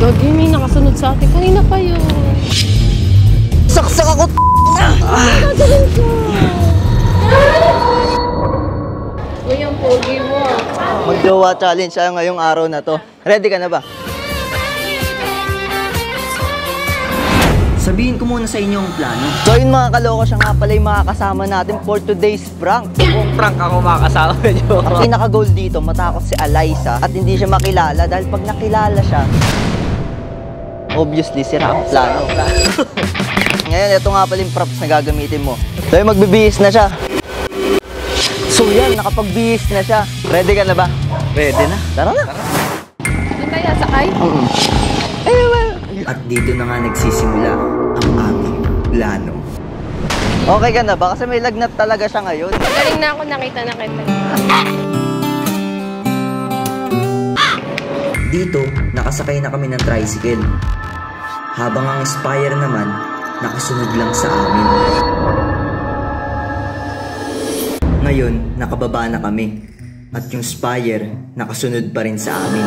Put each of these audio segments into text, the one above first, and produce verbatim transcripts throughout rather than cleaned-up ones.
Gagi, may nakasunod sa atin. Kanina pa yun. Saksak ako na! Nagagawin ko. Uy, ang pogi mo. Mag-jowa challenge tayo ngayong araw na to. Ready ka na ba? Sabihin ko muna sa inyo ang plano. So yun mga kaloko, siya nga pala yung makakasama natin for today's prank. Kung prank ako makakasama nyo. Ang pinaka-goal dito, matakot si Alyssa at hindi siya makilala dahil pag nakilala siya, obviously sira ang plano. Ngayon, ito nga pala yung props na gagamitin mo. So yun, magbibihis na siya. So yan, nakapagbihis na siya. Ready ka na ba? Ready na. Tara na. Doon tayo sakay? Mm-mm. Eh, well. At dito na nga nagsisimula ang aming plano. Okay ka na ba? Kasi may lagnat talaga siya ngayon. Galing na ako, nakita na kita. Dito, nakasakay na kami ng tricycle. Habang ang Spire naman, nakasunod lang sa amin. Ngayon, nakababa na kami. At yung Spire, nakasunod pa rin sa amin.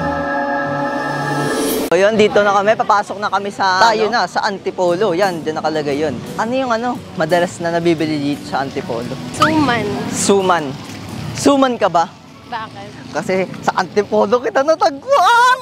So yun, dito na kami, papasok na kami sa, tayo na, sa Antipolo. Yan, dyan nakalagay yun. Ano yung ano, madalas na nabibili dito sa Antipolo? Suman. Suman. Suman ka ba? Bakit? Kasi sa Antipolo kita natagpuan!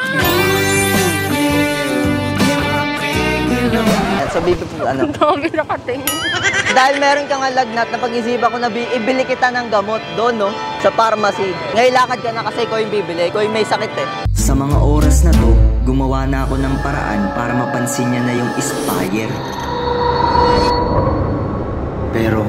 So, bibi po, ano? Dami nakatingin. Dahil meron kang lagnat, napag-isipan ko na ibili kita ng gamot doon, no? Sa pharmacy. Ngayon lakad ka na kasi ko yung bibili. Ko yung may sakit eh. Sa mga oras na to, gumawa na ako ng paraan para mapansin niya na yung Spire. Pero,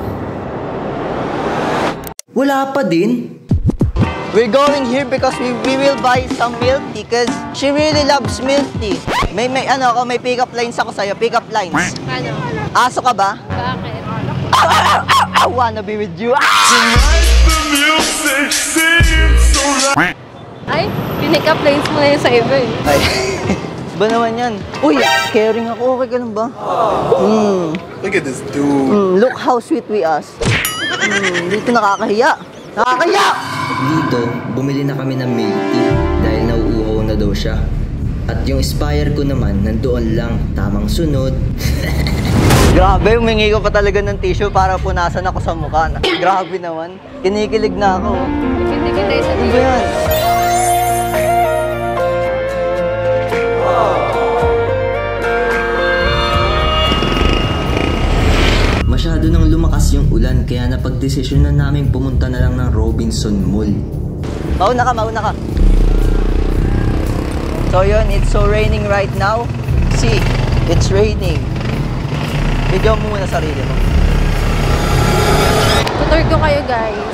wala pa din. We're going here because we, we will buy some milk tea because she really loves milk tea. May, may ano ako, may pick-up lines ako sa'yo. Pick-up lines. Ano? Aso ka ba? Bakit? I wanna be with you. Ay, pinick-up lines mo na yun sa iba eh. Ay, ba naman yan? Uy, caring ako. Okay ka lang ba? Mm. Look at this dude. Mm, look how sweet we us. Mm, dito nakakahiya. Nakakahiya! Dito, bumili na kami ng milk tea dahil nauuhaw na daw siya. At yung Spire ko naman, nandoon lang, tamang sunod. Grabe, humingi ko pa talaga ng tissue para punasan ako sa mukha. Grabe naman. Kinikilig na ako. Hindi ka tayo sa Ano ba yan? Masyado nang lumakas yung ulan kaya napagdesisyon na namin pumunta na lang ng Robinson Mall. Mauna ka, mauna ka. So yun, it's so raining right now. See, it's raining. Video mo muna sarili mo. Tutor ko kayo guys.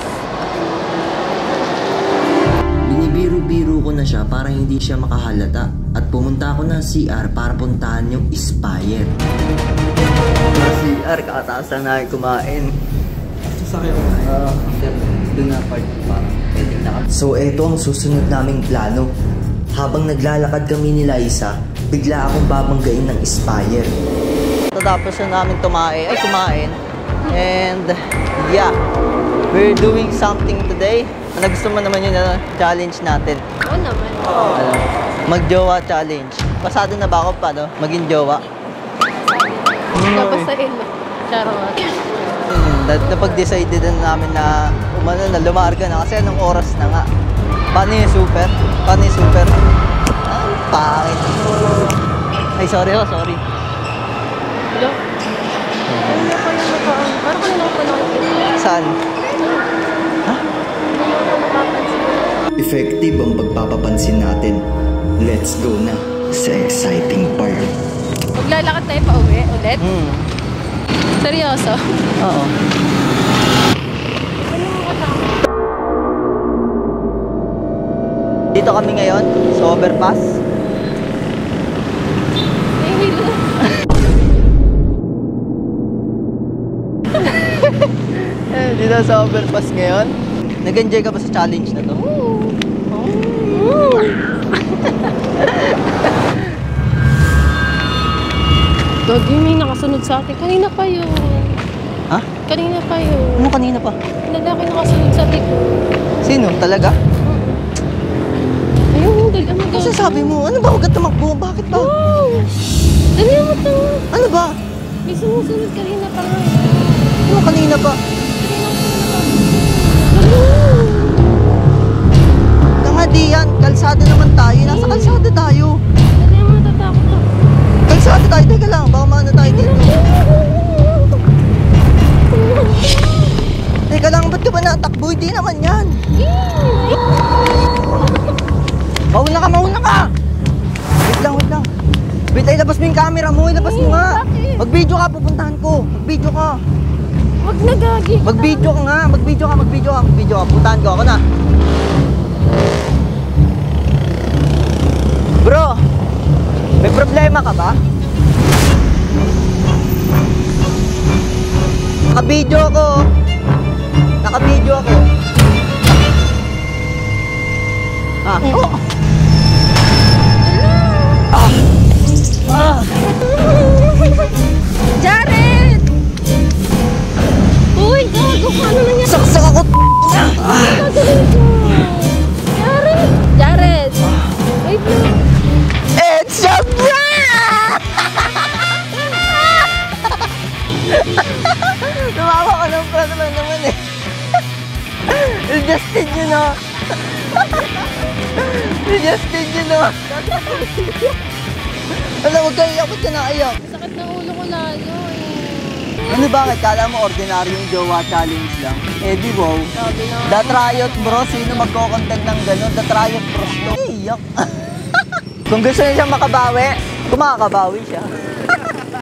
Binibiro-biro ko na siya para hindi siya makahalata. At pumunta ako ng C R para puntahan yung Spire. Sa C R, kakataas lang namin kumain. Sasakay ako na. Oo, doon na part pa. So eto ang susunod naming plano. Habang naglalakad kami ni Liza, bigla akong babanggain ng Spire. Tapos na namin tumae, ay kumain. And yeah, we're doing something today. Ano gusto mo naman yun na challenge natin? Oo naman. Ano? Mag-jowa challenge. Pasado na ba ako pa, no? Maging jowa. Tapos sa ilo. Charot. Hmm, napag-decide din namin na umano na lumarga na kasi anong oras na nga. Paano yung super? Paano yung super? Ah, pangit. Ay, sorry oh, sorry. Hello? Ano na pa yung nakaan? Parang kanina ko pa nakikita. Saan? Ha? Hindi ko na napapansin. Effective ang pagpapapansin natin. Let's go na sa exciting part. Maglalakad tayo pa uwi ulit? Hmm. Seryoso? Oo. Ano mo kasama? Dito kami ngayon sa overpass. May hilo. Dito sa overpass ngayon. Nag-enjoy ka ba sa challenge na to? Oo. Oo. Gagi, may nakasunod sa atin. Kanina pa yun. Ha? Kanina pa yun. Ano kanina pa? Lalaki nakasunod sa atin. Sino? Talaga? Ayun, dali mo. Ano sasabi mo? Ano ba? Huwag ka tumakbo. Bakit ba? Wow! Dali mo to. Ano ba? May sumusunod kanina pa nga. Ano kanina pa? Tanga di yan. Kalsada naman tayo. Nasa kalsada tayo. Dali mo, tatakot ako. Kalsada tayo. Teka lang. Baka maano tayo dito. Teka lang. Ba't ka ba natakbo? Hindi naman yan. Mauna ka, mauna ka! Wait lang, wait lang. Wait, ay labas mo yung camera mo. Ilabas mo nga. Bakit? Mag-video ka, pupuntahan ko. Mag-video ka. Wag na, gagi. Mag-video ka nga. Mag-video ka, mag-video ka, mag-video ka. Puntahan ko. Ako na. Bro, may problema ka ba? Naka-video ako. Naka-video ako. Ah. Oh. Ah. Ah. Jared! Uy, gago ka na lang yan. Saksak ako. Gagawin ko. Jared! Jared! Wait lang. It's a prank! Tumawa ka ng prank lang naman eh. Justin yun ah. Justin yun ah. Alam, huwag kayo iyak. Ba't ka naiyak? Sakit ng ulo ko lalo eh. Ano bakit? Kala mo ordinaryong jowa challenge lang? Eh di wow. Sabi na. The Triot Bro, sino magko-content ng gano'n? The Triot Bros to. Iyak. Kung gusto niya siyang makabawi, kung makakabawi siya.